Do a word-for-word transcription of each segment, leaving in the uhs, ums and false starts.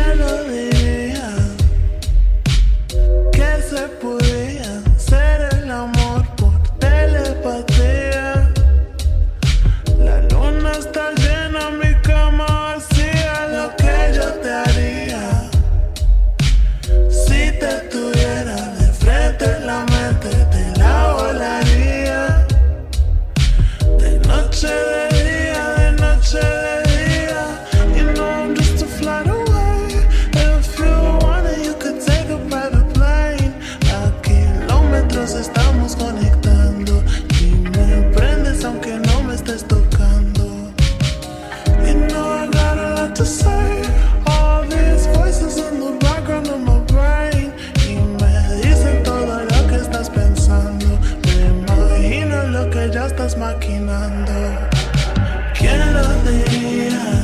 lo diría? Que se podía hacer el amor por telepatía. La luna está llena, mi cama vacía. Lo que yo te haría si te tuviera de frente, la mente te la volaría. De noche, de día, de noche, de día. You know I'm just a flight away. If you want it, you could take a private plane. A kilómetros estamos conectando y me prendes aunque no me estés tocando. You know I got a lot to say. All these voices in the background of my brain y me dicen todo lo que estás pensando. Me imagino lo que ya estás maquinando. ¿Quién lo diría?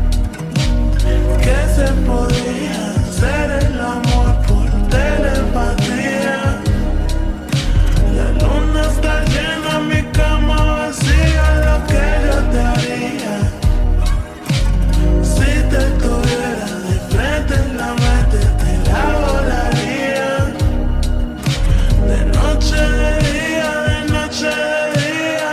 Que se podía hacer el amor por telepatía. La luna está llena, mi cama vacía. Lo que yo te haría si te tuviera de frente, la mente te la volaría. De noche, de día, de noche, de día.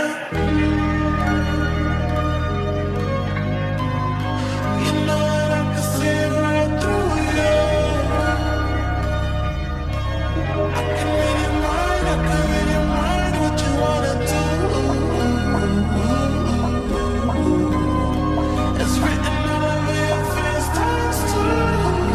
You know that I can see right through you. I can read your mind, I can read your mind, what you wanna do. It's written all over your face, times two.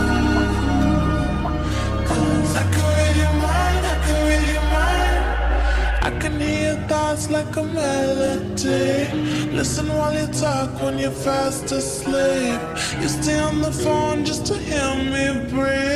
'Cause I can read your mind, I can read your mind. I can hear your thoughts like a melody. Listen while you talk when you're fast asleep. You stay on the phone just to hear me breathe.